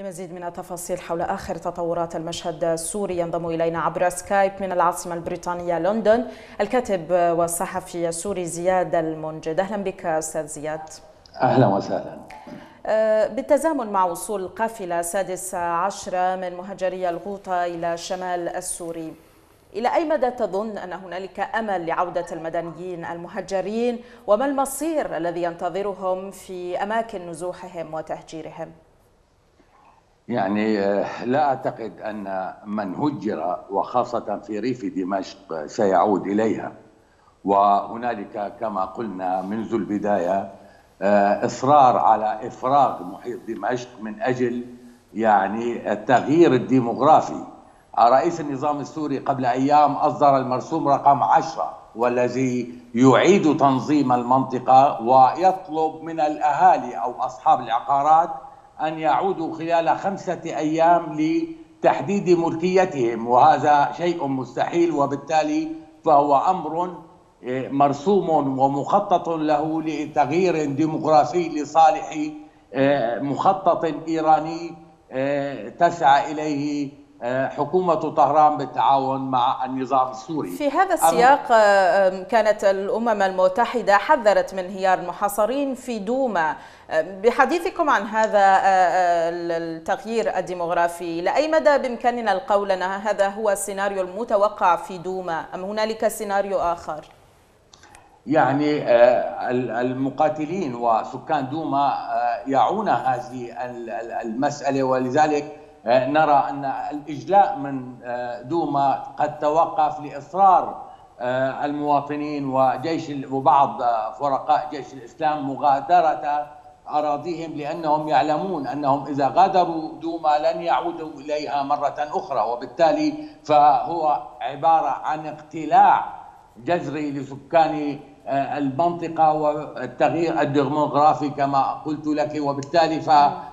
لمزيد من التفاصيل حول آخر تطورات المشهد السوري ينضم إلينا عبر سكايب من العاصمة البريطانية لندن الكاتب والصحفي السوري زياد المنجد. أهلا بك أستاذ زياد. أهلا وسهلا. بالتزامن مع وصول القافلة 16 من مهاجري الغوطة إلى الشمال السوري، إلى أي مدى تظن أن هنالك أمل لعودة المدنيين المهجرين، وما المصير الذي ينتظرهم في أماكن نزوحهم وتهجيرهم؟ يعني لا أعتقد أن من هجر وخاصة في ريف دمشق سيعود إليها، وهنالك كما قلنا منذ البداية إصرار على إفراغ محيط دمشق من أجل يعني التغيير الديموغرافي. رئيس النظام السوري قبل أيام أصدر المرسوم رقم 10، والذي يعيد تنظيم المنطقة ويطلب من الأهالي أو أصحاب العقارات أن يعودوا خلال 5 أيام لتحديد ملكيتهم، وهذا شيء مستحيل، وبالتالي فهو أمر مرسوم ومخطط له لتغيير ديموغرافي لصالح مخطط إيراني تسعى إليه حكومة طهران بالتعاون مع النظام السوري. في هذا السياق كانت الأمم المتحدة حذرت من انهيار المحاصرين في دوما. بحديثكم عن هذا التغيير الديموغرافي، لأي مدى بإمكاننا القول أن هذا هو السيناريو المتوقع في دوما أم هنالك سيناريو آخر؟ يعني المقاتلين وسكان دوما يعون هذه المسألة، ولذلك نرى أن الإجلاء من دوما قد توقف لإصرار المواطنين وبعض فرقاء جيش الإسلام مغادرة أراضيهم، لأنهم يعلمون أنهم إذا غادروا دوما لن يعودوا إليها مرة أخرى، وبالتالي فهو عبارة عن اقتلاع جذري لسكان المنطقة والتغيير الديموغرافي كما قلت لك، وبالتالي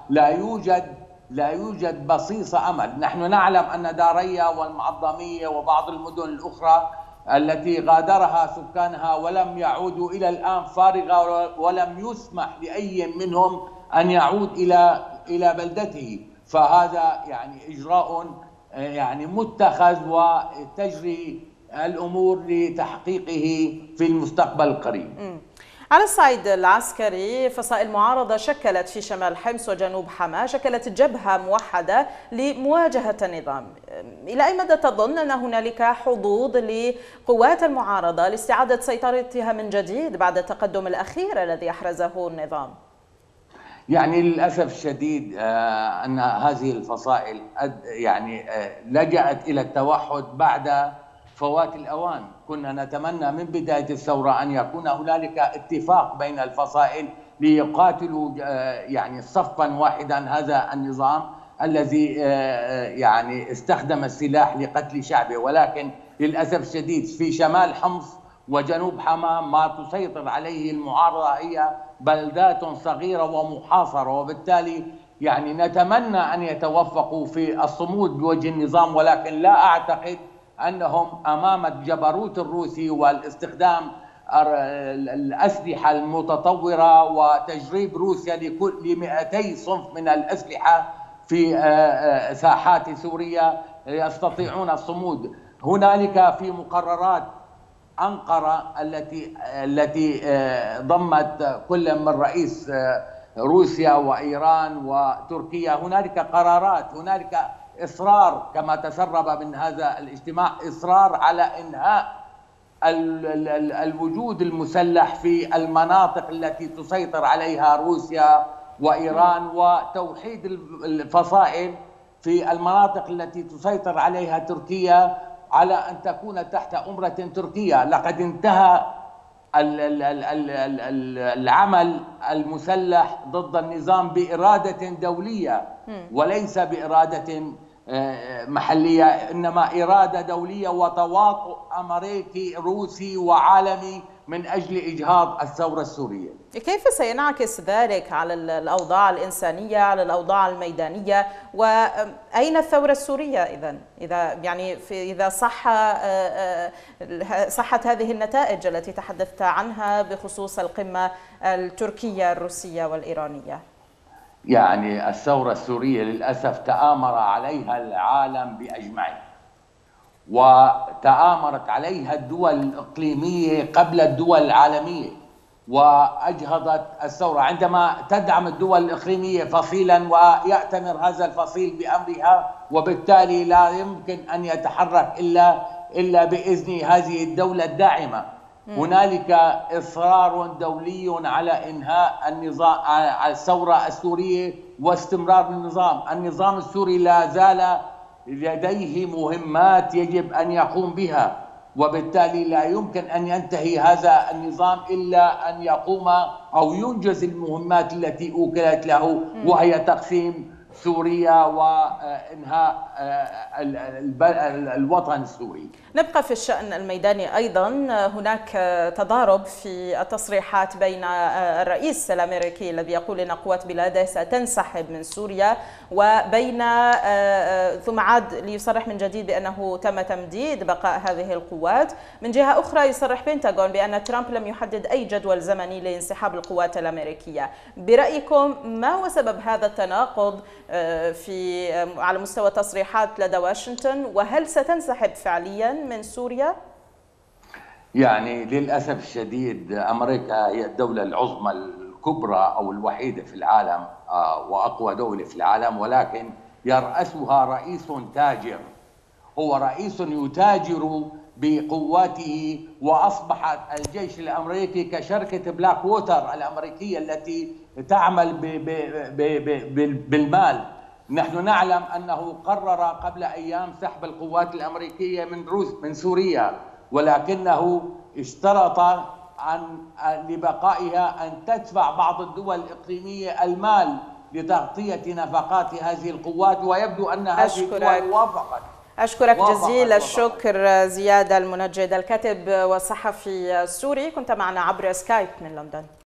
لا يوجد بصيص أمل. نحن نعلم أن داريا والمعظمية وبعض المدن الأخرى التي غادرها سكانها ولم يعودوا إلى الآن فارغة، ولم يسمح لأي منهم أن يعود إلى بلدته، فهذا يعني إجراء يعني متخذ وتجري الأمور لتحقيقه في المستقبل القريب. على الصعيد العسكري، فصائل المعارضة شكلت في شمال حمص وجنوب حماة شكلت جبهة موحدة لمواجهة النظام. إلى أي مدى تظن أن هنالك حظوظ لقوات المعارضة لاستعادة سيطرتها من جديد بعد التقدم الأخير الذي أحرزه النظام؟ يعني للأسف الشديد أن هذه الفصائل يعني لجأت إلى التوحد بعد فوات الأوان. كنا نتمنى من بداية الثورة أن يكون هنالك اتفاق بين الفصائل ليقاتلوا يعني صفا واحدا هذا النظام الذي يعني استخدم السلاح لقتل شعبه، ولكن للأسف الشديد في شمال حمص وجنوب حماة ما تسيطر عليه المعارضة هي بلدات صغيرة ومحاصرة، وبالتالي يعني نتمنى أن يتوفقوا في الصمود بوجه النظام، ولكن لا أعتقد أنهم أمام الجبروت الروسي والاستخدام الأسلحة المتطورة وتجريب روسيا ل200 صنف من الأسلحة في ساحات سوريا يستطيعون الصمود. هنالك في مقررات أنقرة التي ضمت كل من رئيس روسيا وإيران وتركيا، هنالك قرارات، هنالك إصرار كما تسرب من هذا الاجتماع، إصرار على إنهاء الوجود المسلح في المناطق التي تسيطر عليها روسيا وإيران، وتوحيد الفصائل في المناطق التي تسيطر عليها تركيا على أن تكون تحت أمرة تركيا. لقد انتهى العمل المسلح ضد النظام بإرادة دولية وليس بإرادة محلية، إنما إرادة دولية وتواطؤ أمريكي روسي وعالمي من أجل إجهاض الثورة السورية. كيف سينعكس ذلك على الأوضاع الإنسانية، على الأوضاع الميدانية، وأين الثورة السورية إذا صحت هذه النتائج التي تحدثت عنها بخصوص القمة التركية الروسية والإيرانية؟ يعني الثورة السورية للأسف تآمر عليها العالم بأجمعه، وتآمرت عليها الدول الإقليمية قبل الدول العالمية، وأجهضت الثورة عندما تدعم الدول الإقليمية فصيلا ويأتمر هذا الفصيل بأمرها، وبالتالي لا يمكن أن يتحرك إلا بإذن هذه الدولة الداعمة. هنالك إصرار دولي على إنهاء النظام، الثورة السورية واستمرار النظام السوري لا زال لديه مهمات يجب أن يقوم بها، وبالتالي لا يمكن أن ينتهي هذا النظام إلا أن يقوم أو ينجز المهمات التي أوكلت له، وهي تقسيم سوريا وإنهاء الوطن السوري. نبقى في الشأن الميداني أيضا، هناك تضارب في التصريحات بين الرئيس الأمريكي الذي يقول أن قوات بلاده ستنسحب من سوريا، وبين ثم عاد ليصرح من جديد بأنه تم تمديد بقاء هذه القوات. من جهة أخرى يصرح بنتاغون بأن ترامب لم يحدد أي جدول زمني لانسحاب القوات الأمريكية. برأيكم ما هو سبب هذا التناقض على مستوى التصريحات لدى واشنطن، وهل ستنسحب فعليا من سوريا؟ يعني للأسف الشديد أمريكا هي الدولة العظمى الكبرى أو الوحيدة في العالم، وأقوى دولة في العالم، ولكن يرأسها رئيس تاجر. هو رئيس يتاجر بقواته، وأصبح الجيش الأمريكي كشركة بلاك ووتر الأمريكية التي تعمل بالمال. نحن نعلم أنه قرر قبل أيام سحب القوات الأمريكية من سوريا، ولكنه اشترط لبقائها أن تدفع بعض الدول الإقليمية المال لتغطية نفقات هذه القوات، ويبدو أن هذه الدول وافقت. أشكرك جزيل الشكر زياد المنجد، الكاتب والصحفي السوري، كنت معنا عبر سكايب من لندن.